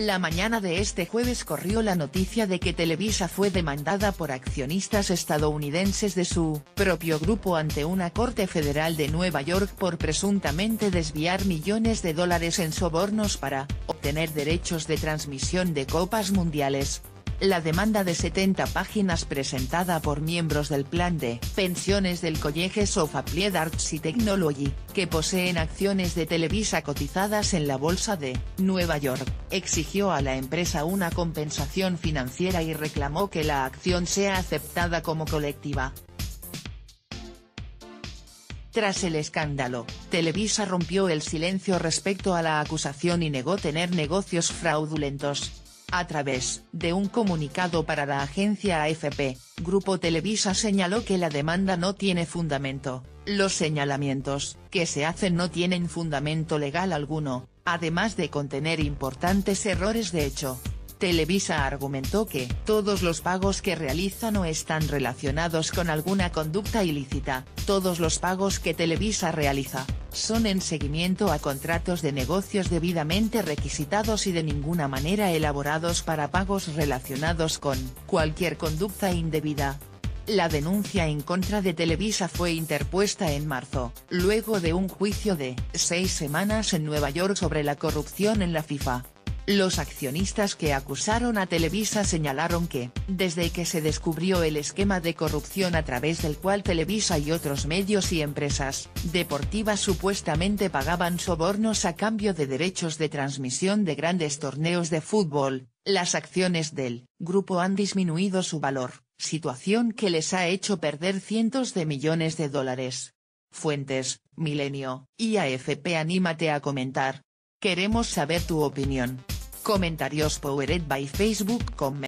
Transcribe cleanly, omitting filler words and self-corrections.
La mañana de este jueves corrió la noticia de que Televisa fue demandada por accionistas estadounidenses de su propio grupo ante una corte federal de Nueva York por presuntamente desviar millones de dólares en sobornos para obtener derechos de transmisión de Copas Mundiales. La demanda de 70 páginas presentada por miembros del plan de pensiones del Colleges of Applied Arts y Technology, que poseen acciones de Televisa cotizadas en la Bolsa de Nueva York, exigió a la empresa una compensación financiera y reclamó que la acción sea aceptada como colectiva. Tras el escándalo, Televisa rompió el silencio respecto a la acusación y negó tener negocios fraudulentos. A través de un comunicado para la agencia AFP, Grupo Televisa señaló que la demanda no tiene fundamento, los señalamientos que se hacen no tienen fundamento legal alguno, además de contener importantes errores de hecho. Televisa argumentó que todos los pagos que realiza no están relacionados con alguna conducta ilícita, todos los pagos que Televisa realiza son en seguimiento a contratos de negocios debidamente requisitados y de ninguna manera elaborados para pagos relacionados con cualquier conducta indebida. La denuncia en contra de Televisa fue interpuesta en marzo, luego de un juicio de 6 semanas en Nueva York sobre la corrupción en la FIFA. Los accionistas que acusaron a Televisa señalaron que, desde que se descubrió el esquema de corrupción a través del cual Televisa y otros medios y empresas deportivas supuestamente pagaban sobornos a cambio de derechos de transmisión de grandes torneos de fútbol, las acciones del grupo han disminuido su valor, situación que les ha hecho perder cientos de millones de dólares. Fuentes: Milenio y AFP. Anímate a comentar. Queremos saber tu opinión. Comentarios powered by Facebook.